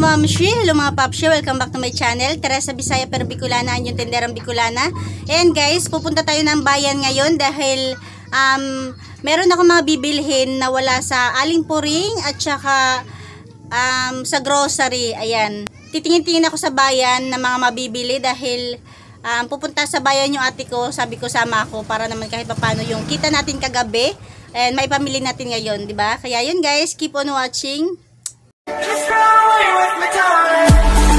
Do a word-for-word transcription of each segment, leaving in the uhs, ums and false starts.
Mamshi, hello mga Papshi, welcome back to my channel. Teresa Bisaya pero Bicolana, ang yung tenderang Bicolana. And guys, pupunta tayo ng bayan ngayon dahil um, meron ako mga bibilhin na wala sa Aling Puring at saka um, sa grocery. Ayan, titingin-tingin ako sa bayan na mga mabibili dahil um, pupunta sa bayan yung ate ko. Sabi ko sama ako para naman kahit papano yung kita natin kagabi and may pamili natin ngayon, di ba? Kaya yun guys, keep on watching. Just rolling with my time.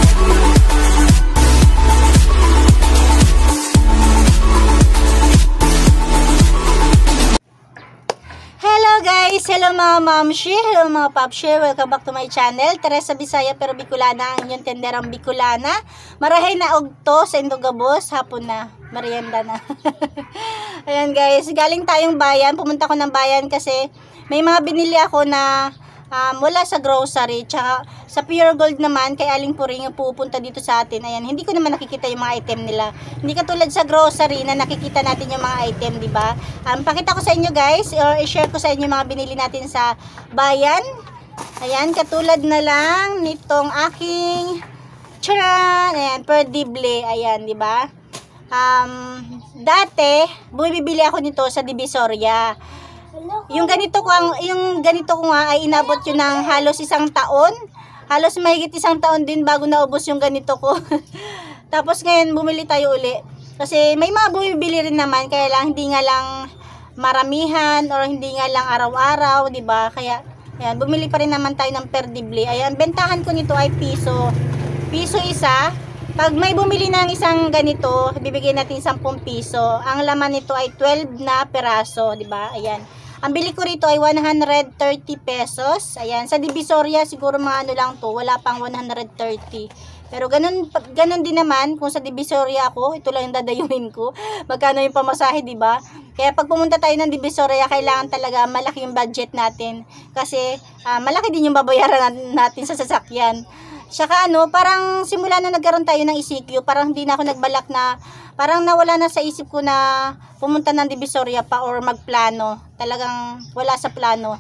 Hello guys, hello mga Mamshi, hello mga Papshi, welcome back to my channel. Teresa Bisaya pero Bicolana, ang inyong tenderang Bicolana. Marahay na ogto sa Indogabos, hapon na, merienda na. Ayan guys, galing tayong bayan, pumunta ko ng bayan kasi may mga binili ako na Um, wala sa grocery, tsaka sa Pure Gold naman kay Aling Puring yung pupunta dito sa atin. Ayan, hindi ko naman nakikita yung mga item nila. Hindi katulad sa grocery na nakikita natin yung mga item, di ba? Um, pakita ko sa inyo guys, or i-share ko sa inyo yung mga binili natin sa bayan. Ayan, katulad na lang nitong aking charan, ayan, perdible, ayan, di ba? Um, dati, bumibili ako nito sa Divisoria. Yung ganito ko ang yung ganito ko nga ay inabot yun ng halos isang taon. Halos mahigit isang taon din bago naubos yung ganito ko. Tapos ngayon bumili tayo uli. Kasi may mga bumibili rin naman kaya lang hindi nga lang maramihan or hindi nga lang araw-araw, 'di ba? Kaya ayan, bumili pa rin naman tayo ng perdible. Ayan, bentahan ko nito ay piso. Piso isa. Pag may bumili ng isang ganito, bibigyan natin sampung piso. Ang laman nito ay twelve na peraso, 'di ba? Ayan. Ang bili ko rito ay one hundred thirty pesos. Ayan, sa Divisoria siguro mga ano lang to, wala pang one hundred thirty. Pero ganun, ganun din naman kung sa Divisoria ako, ito lang yung dadayuhin ko. Magkano yung pamasahe, di ba? Kaya pag pumunta tayo ng Divisoria, kailangan talaga malaki yung budget natin. Kasi uh, malaki din yung babayaran natin sa sasakyan. Saka ano, parang simula na nagkaroon tayo ng E C Q, parang hindi na ako nagbalak na, parang nawala na sa isip ko na pumunta ng Divisoria pa or magplano. Talagang wala sa plano.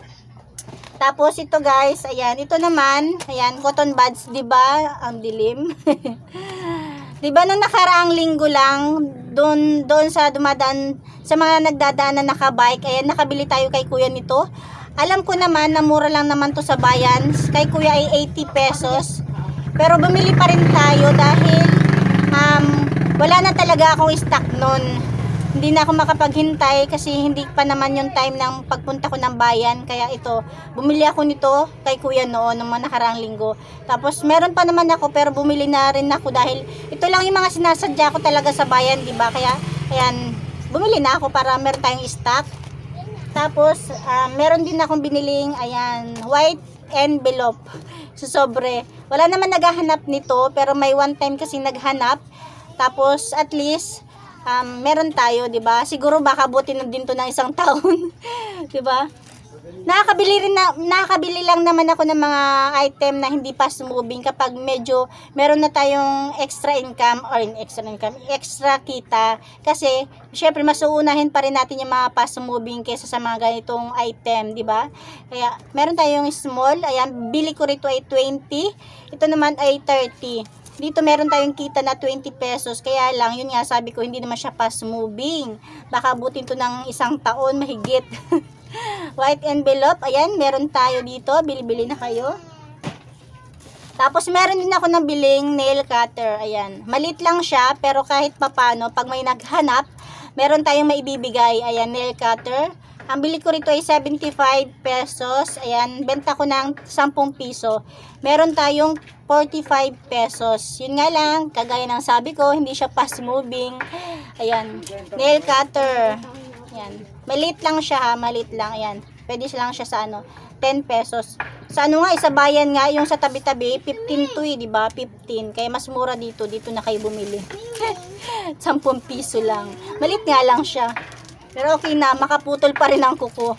Tapos ito guys, ayan, ito naman, ayan, cotton buds, 'di ba? Ang dilim. 'Di ba nung nakaraang linggo lang, doon doon sa dumadaan sa mga nagdadaan na nakabike, ayan, nakabili tayo kay kuya nito. Alam ko naman na mura lang naman to sa bayan. Kay kuya ay eighty pesos. Pero bumili pa rin tayo dahil um, wala na talaga akong stock nun. Hindi na ako makapaghintay kasi hindi pa naman yung time ng pagpunta ko ng bayan. Kaya ito, bumili ako nito kay kuya noon ng mga nakaraang linggo. Tapos meron pa naman ako pero bumili na rin ako dahil ito lang yung mga sinasadya ko talaga sa bayan, diba? Kaya ayan, bumili na ako para meron tayong stock. Tapos, uh, meron din akong biniling, ayan, white envelope. So, sobre. Wala naman naghahanap nito, pero may one time kasi naghanap. Tapos, at least, um, meron tayo, di ba? Siguro baka buti na din to ng isang taon. Di ba? Nakakabili rin na, nakakabili lang naman ako ng mga item na hindi fast moving kapag medyo meron na tayong extra income or extra income, extra kita. Kasi, syempre, mas uunahin pa rin natin yung mga fast moving kaysa sa mga ganitong item, di ba? Kaya, meron tayong small, ayan, bili ko rito ay twenty, ito naman ay thirty. Dito meron tayong kita na twenty pesos, kaya lang, yun nga, sabi ko, hindi naman siya fast moving. Baka abutin to ng isang taon, mahigit. White envelope, ayan, meron tayo dito, bili-bili na kayo. Tapos meron din ako ng biling nail cutter, ayan, maliit lang siya, pero kahit papano, pag may naghanap, meron tayong maibibigay, ayan, nail cutter. Ang bili ko rito ay seventy-five pesos, ayan, benta ko ng sampung piso. Meron tayong forty-five pesos, yun nga lang, kagaya ng sabi ko, hindi siya fast moving. Ayan, nail cutter. Yan. Maliit lang siya ha, maliit lang. Ayan. Pwede lang siya sa ano, ten pesos. Sa ano nga, isa bayan nga, yung sa tabi-tabi, fifteen to eh, diba? fifteen. Kaya mas mura dito. Dito na kayo bumili. sampung piso lang. Maliit nga lang siya. Pero okay na, makaputol pa rin ang kuko.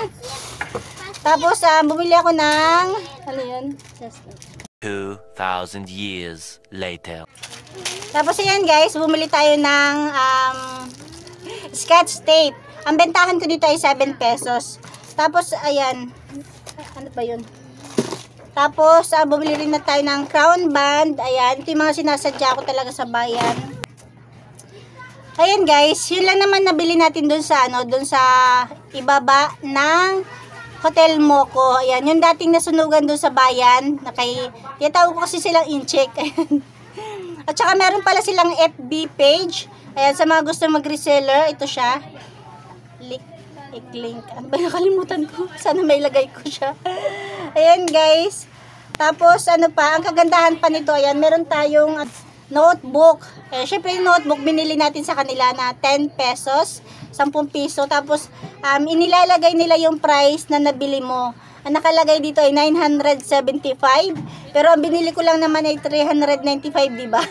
Tapos, uh, bumili ako ng, ano yun? two thousand years later. Tapos, ayan guys, bumili tayo ng, um, Scotch tape. Ang bentahan ko dito ay seven pesos. Tapos, ayan. Ano ba yun? Tapos, uh, bumili rin na tayo ng crown band. Ayan, ito yung mga sinasadya ko talaga sa bayan. Ayan guys, yun lang naman nabili natin dun sa, ano, dun sa ibaba ng Hotel Moco. Ayan, yung dating nasunugan dun sa bayan. Na kay, tinatawag ko kasi silang in-check. At saka meron pala silang F B page. Ayan, sa mga gusto mag-reseller, ito siya. Link, link. Ano ba, nakalimutan ko? Sana may lagay ko siya. Ayan guys. Tapos ano pa, ang kagandahan pa nito, ayan, meron tayong notebook. Eh, syempre yung notebook binili natin sa kanila na ten pesos, ten piso. Tapos um, inilalagay nila yung price na nabili mo. Ang nakalagay dito ay nine hundred seventy-five. Pero ang binili ko lang naman ay three hundred ninety-five, di ba?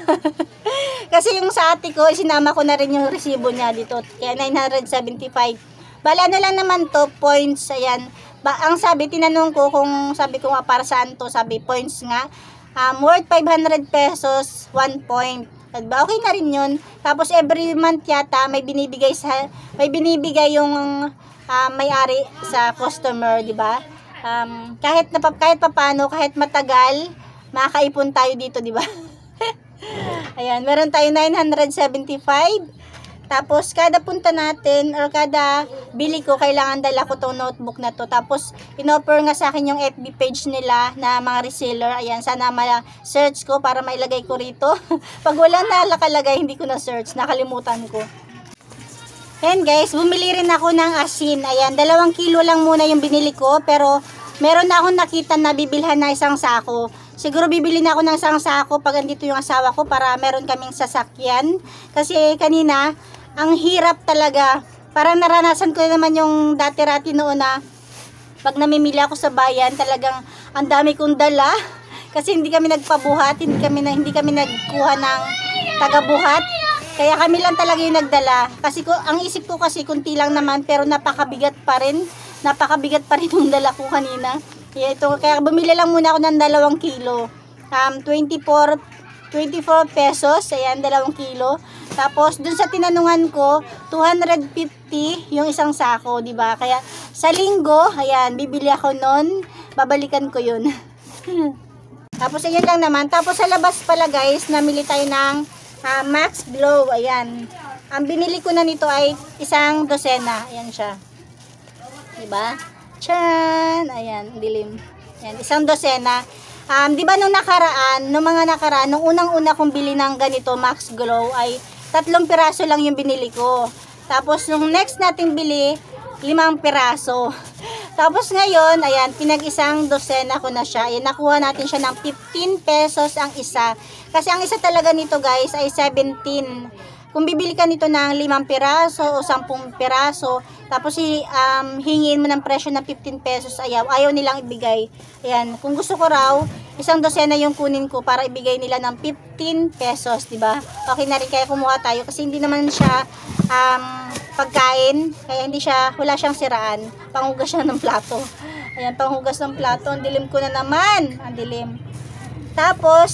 Kasi yung sa ate ko, sinama ko na rin yung resibo niya dito. Kaya nine hundred seventy-five. Bala na lang naman to, points, ayan. Ba, ang sabi, tinanong ko kung sabi ko nga para saan to, sabi points nga. Um, worth five hundred pesos, one point. Diba? Okay na rin yun. Tapos every month yata may binibigay sa may binibigay yung uh, may-ari sa customer, di ba? Um, kahit na kahit papaano, kahit matagal, makakaipon tayo dito, di ba? Ayan, meron tayo nine hundred seventy-five. Tapos, kada punta natin, or kada bili ko, kailangan dala ko tong notebook na to. Tapos, in-offer nga sa akin yung F B page nila na mga reseller. Ayan, sana ma-search ko para mailagay ko rito. Pag wala na nakalagay, hindi ko na-search. Nakalimutan ko. Ayan guys, bumili rin ako ng asin. Ayan, dalawang kilo lang muna yung binili ko. Pero, meron na akong nakita na bibilhan na isang sako. Siguro bibili na ako ng isang sako pag andito yung asawa ko para meron kaming sasakyan. Kasi kanina, ang hirap talaga. Parang naranasan ko naman yung dati-rati noon na pag namimili ako sa bayan, talagang ang dami kong dala. Kasi hindi kami nagpabuhat, hindi kami, na, hindi kami nagkuha ng tagabuhat. Kaya kami lang talaga yung nagdala. Kasi ko, ang isip ko kasi kunti lang naman, pero napakabigat pa rin. Napakabigat pa rin yung dala ko kanina. Kaya, ito, kaya bumili lang muna ako ng dalawang kilo. Um, twenty-four pesos. Ayan, dalawang kilo. Tapos, dun sa tinanungan ko, two hundred fifty yung isang sako, di ba? Kaya, sa linggo, ayan, bibili ako nun. Babalikan ko yun. Tapos, ayun lang naman. Tapos, sa labas pala, guys, namili tayo ng uh, Max Glow. Ayan. Ang binili ko na nito ay isang dosena. Ayan siya. Di ba? Tchan! Ayan, dilim. Ayan, isang dosena. Um, di ba nung nakaraan, nung mga nakaraan, nung unang-una kong bili ng ganito, Max Glow, ay tatlong piraso lang yung binili ko. Tapos, nung next nating bili, limang piraso. Tapos ngayon, ayan, pinag-isang dosena ko na siya. Ayan, nakuha natin siya ng fifteen pesos ang isa. Kasi ang isa talaga nito, guys, ay seventeen. Kung bibili ka nito ng limang piraso o sampung piraso, tapos um, hingin mo ng presyo na fifteen pesos, ayaw, ayaw nilang ibigay. Ayan, kung gusto ko raw, isang dosena yung kunin ko para ibigay nila ng fifteen pesos, di ba? Okay na rin kaya kumuha tayo kasi hindi naman siya um, pagkain, kaya hindi siya, wala siyang siraan. Panghugas siya ng plato. Ayan, panghugas ng plato. Ang dilim ko na naman. Ang dilim. Tapos,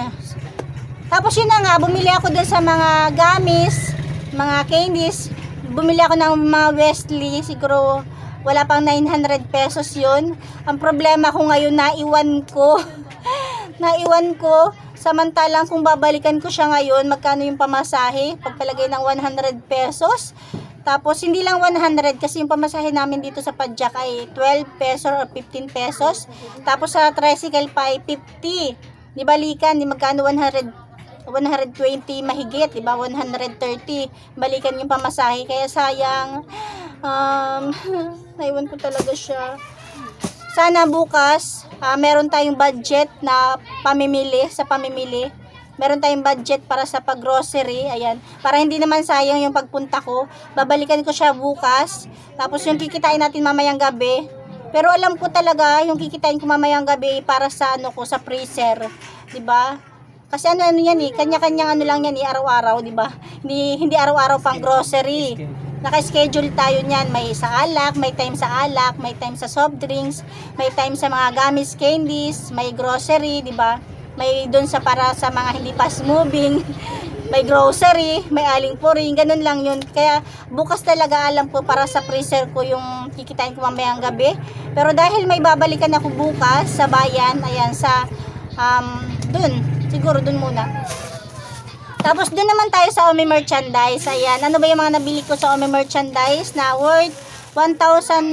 Tapos yun na nga, bumili ako dun sa mga gamis, mga candies. Bumili ako ng mga Westley, siguro wala pang nine hundred pesos yun. Ang problema ko ngayon, naiwan ko. naiwan ko. Samantalang kung babalikan ko siya ngayon, magkano yung pamasahe? Pagpalagay ng one hundred pesos. Tapos hindi lang one hundred kasi yung pamasahe namin dito sa Padjak ay twelve pesos or fifteen pesos. Tapos sa tricycle pa ay fifty. Di balikan, di magkano one hundred one hundred twenty mahigit, di ba? one hundred thirty. Balikan yung pamasahe. Kaya sayang. Um, naiwan ko talaga siya. Sana bukas, uh, meron tayong budget na pamimili, sa pamimili. Meron tayong budget para sa pag-grocery. Ayan. Para hindi naman sayang yung pagpunta ko. Babalikan ko siya bukas. Tapos yung kikitain natin mamayang gabi. Pero alam ko talaga, yung kikitain ko mamayang gabi para sa ano ko, sa freezer. Di ba? Kasi ano ano yan eh, kanya-kanyang ano lang yan eh, araw-araw, di ba? Hindi hindi araw-araw pang grocery. Naka-schedule tayo niyan, may sa alak, may time sa alak, may time sa soft drinks, may time sa mga gamis, candies, may grocery, di ba? May doon sa para sa mga hindi fast moving. may grocery, may aling puring, ganun lang yun. Kaya bukas talaga alam ko para sa freezer ko yung kikitain ko mamayang gabi. Pero dahil may babalikan ako bukas sa bayan, ayan, sa, um, dun, siguro dun muna. Tapos dun naman tayo sa Omi Merchandise. Ayan, ano ba yung mga nabili ko sa Omi Merchandise na worth one thousand,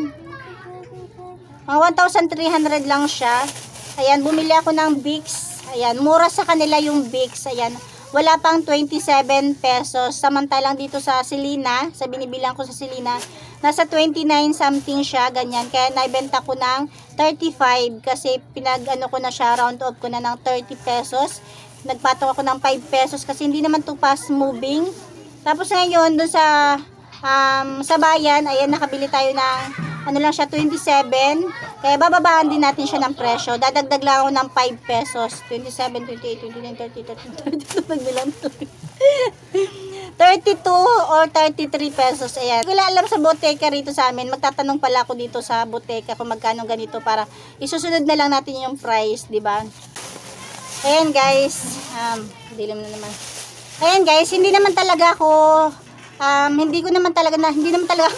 mga one thousand three hundred lang siya. Ayan, bumili ako ng Vicks. Ayan, mura sa kanila yung Vicks. Ayan, wala pang twenty-seven pesos. Samantalang dito sa Selena, sa binibilang ko sa Selena, nasa twenty-nine something siya, ganyan. Kaya naibenta ko ng thirty-five kasi pinag ano ko na siya, round off ko na ng thirty pesos. Nagpatong ako ng five pesos kasi hindi naman to fast moving. Tapos ngayon, dun sa um, sa bayan, ayan, nakabili tayo ng ano lang siya, twenty-seven. Kaya bababaan din natin siya ng presyo. Dadagdag lang ako ng five pesos. twenty-seven, twenty-eight, twenty-nine, thirty, thirty-two, thirty-two, thirty-two or thirty-three pesos. Ayan. Wala alam sa boteka rito sa amin. Magtatanong pala ako dito sa boteka kung magkano ganito para isusunod na lang natin yung price, di ba? Ayan guys. Um, dilim na naman. Ayan guys, hindi naman talaga ako um, hindi ko naman talaga na, hindi naman talaga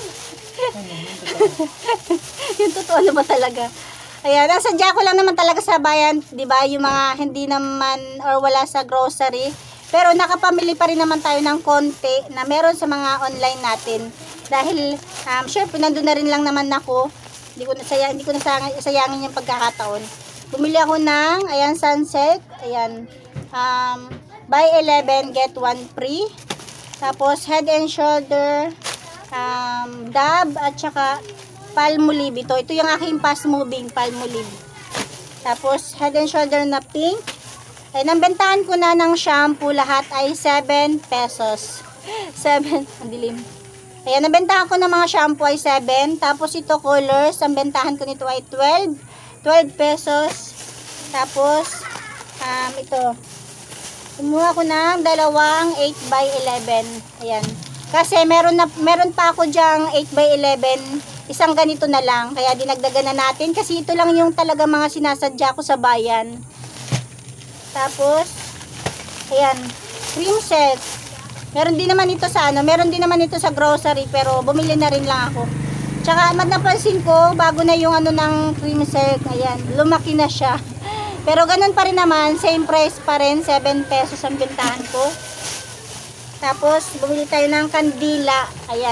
yung totoo naman talaga. Ayan, nasadya ko lang naman talaga sa bayan, di ba? Yung mga hindi naman or wala sa grocery. Pero nakapamili pa rin naman tayo ng konti na meron sa mga online natin. Dahil, um, syempre, nandun na rin lang naman ako. Hindi ko na, sayang, hindi ko na sayangin yung pagkakataon. Bumili ako ng, ayan, Sunset. Ayan, um, buy eleven, get one free. Tapos, Head and Shoulder, um, Dab, at saka Palmolive. Ito, ito yung aking fast moving Palmolive. Tapos, Head and Shoulder na pink. Ay, nambentahan ko na ng shampoo, lahat ay seven pesos. seven, ang dilim. Ayan, nabentahan ko ng mga shampoo ay seven. Tapos, ito colors, ang bentahan ko nito ay twelve. twelve pesos. Tapos, um, ito. Kumuha ko ng dalawang eight by eleven. Ayan. Kasi meron, na, meron pa ako dyang eight by eleven. Isang ganito na lang. Kaya dinagdagan na natin. Kasi ito lang yung talaga mga sinasadya ko sa bayan. Tapos, ayan. Cream set. Meron din naman ito sa ano. Meron din naman ito sa grocery. Pero bumili na rin lang ako. Tsaka napansin ko, bago na yung ano ng cream set. Ayan. Lumaki na siya. Pero ganun pa rin naman, same price pa rin, seven pesos ang bentahan ko. Tapos, bumili tayo ng kandila. Ayan.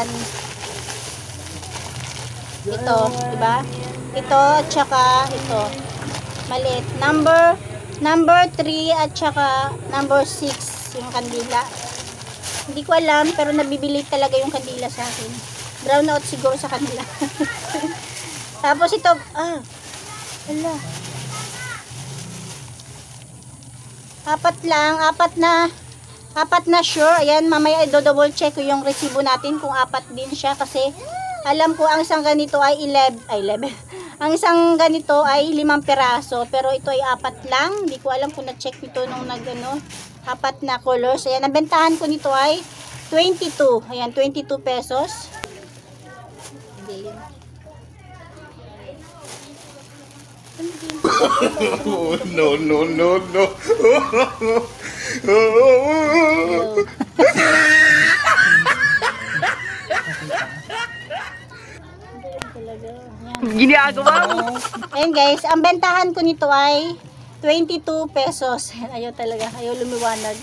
Ito, diba? Ito, at saka ito. Maliit. Number, number three at saka number six yung kandila. Hindi ko alam, pero nabibili talaga yung kandila sa akin. Brown out siguro sa kanila. Tapos ito, ah, ala. Apat lang, apat na, apat na sure. Ayan, mamaya i-double check ko yung resibo natin kung apat din siya kasi alam ko ang isang ganito ay eleven, ay eleven. Ang isang ganito ay limang piraso, pero ito ay apat lang. Hindi ko alam kung na-check ito nung nag-ano, apat na colors. Ayan, ang bentahan ko nito ay twenty-two. Ayan, twenty-two pesos. Hindi yun. Oh, no, no, no, no. Ginagawa mo. Ayan guys, ang bentahan ko nito ay twenty-two pesos. Ayaw talaga, ayaw lumiwanag.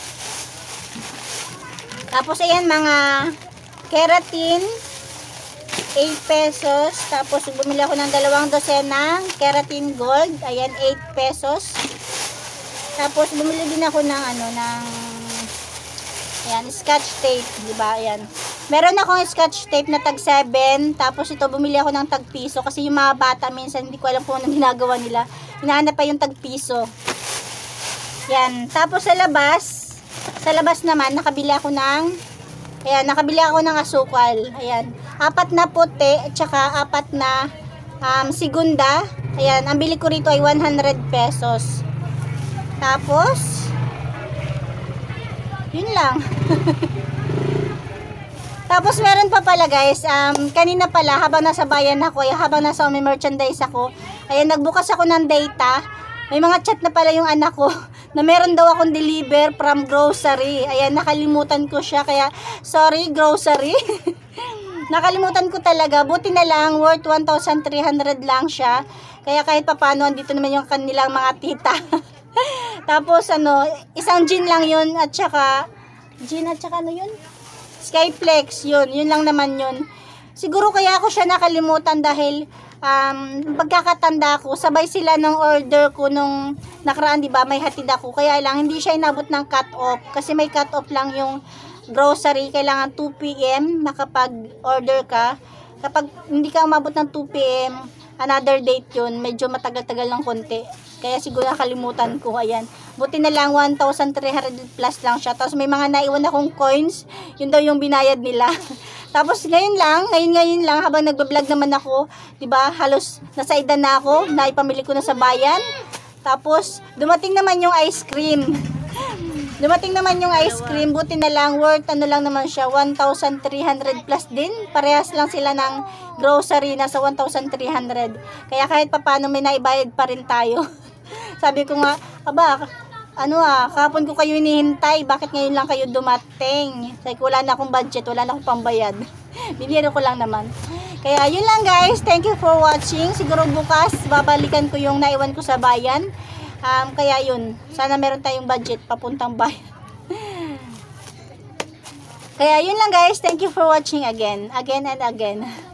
Tapos ayan, mga keratin, eight pesos. Tapos bumili ako ng dalawang dosenang keratin gold. Ayan, eight pesos. Tapos bumili din ako ng ano, ng ayan, scotch tape, di ba? Ayan. Meron akong scotch tape na tag seven. Tapos ito, bumili ako ng tag piso. Kasi yung mga bata, minsan hindi ko alam kung anong ginagawa nila. Hinahanap pa yung tag piso. Yan. Tapos sa labas, sa labas naman, nakabili ako ng, ayan, nakabili ako ng asukal. Ayan. Apat na puti, at saka apat na um, segunda. Ayan. Ang bili ko rito ay one hundred pesos. Tapos, yun lang. Tapos meron pa pala guys, um, kanina pala habang nasa bayan ako, ay, habang nasa may merchandise ako, ayan, nagbukas ako ng data. May mga chat na pala yung anak ko. na meron daw akong deliver from grocery. Ayan, nakalimutan ko siya. Kaya, sorry, grocery. Nakalimutan ko talaga. Buti na lang, worth one thousand three hundred lang siya. Kaya kahit papano, andito naman yung kanilang mga tita. Tapos, ano, isang gin lang yun. At saka, gin at saka ano yun? Skyflex, yun. Yun lang naman yun. Siguro kaya ako siya nakalimutan dahil um, pagkakatanda ko, sabay sila ng order ko nung nakaraan, di ba? May hatid ako. Kaya lang, hindi siya inabot ng cut-off. Kasi may cut-off lang yung grocery. Kailangan two p m makapag-order ka. Kapag hindi ka umabot ng two p m, another date yun. Medyo matagal-tagal ng konti. Kaya siguro nakalimutan ko. Ayan. Buti na lang, one thousand three hundred plus lang siya. Tapos may mga naiwan akong coins. Yun daw yung binayad nila. Tapos ngayon lang, ngayon-ngayon lang, habang nagbablog naman ako, diba, halos nasa edad na ako, naipamili ko na sa bayan. Tapos, dumating naman yung ice cream. Dumating naman yung ice cream, buti na lang, worth ano lang naman siya, one thousand three hundred plus din. Parehas lang sila ng grocery, nasa one thousand three hundred. Kaya kahit papano may naibayad pa rin tayo. Sabi ko nga, aba, ano ah, kahapon ko kayo hinihintay, bakit ngayon lang kayo dumating? Sabi ko, wala na akong budget, wala na akong pambayad. Biniro ko lang naman. Kaya yun lang guys, thank you for watching. Siguro bukas, babalikan ko yung naiwan ko sa bayan. Um, kaya yun, sana meron tayong budget papuntang bayan. Kaya yun lang guys, thank you for watching again, again and again.